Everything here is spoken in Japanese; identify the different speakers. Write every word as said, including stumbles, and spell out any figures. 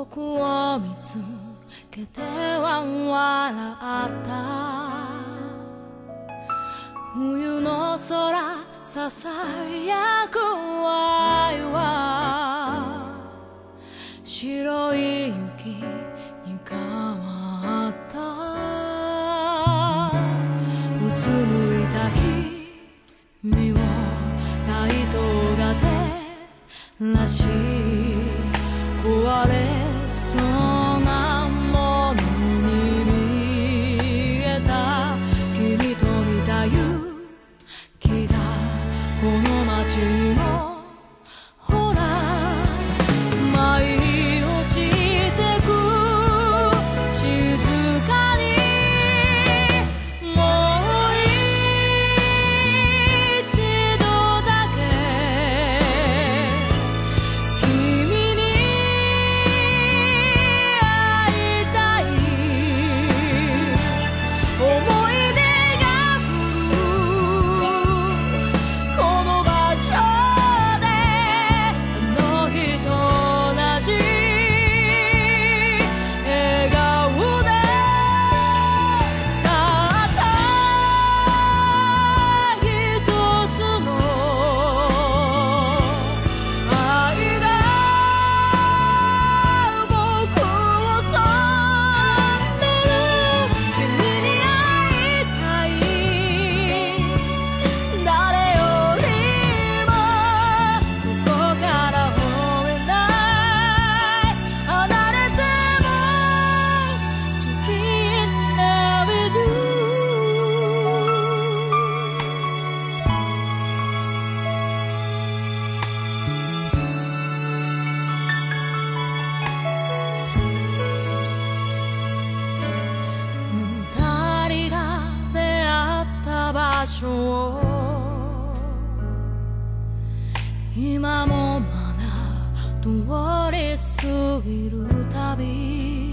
Speaker 1: 僕を見つけては笑った冬の空ささやく愛は白い雪に変わったうつむいた君をライトが照らし壊れそうなものに見えた君と似た雪がこの街にもほら舞い落ちてく静かにもう一度だけ君に会いたい思い出が降るこの場所であの日と同じ笑顔でたった一つの愛が僕を染める君に会いたい誰よりもここから追えない離れても To be in love with you 二人が出会った場所を今もまだ通り過ぎるたび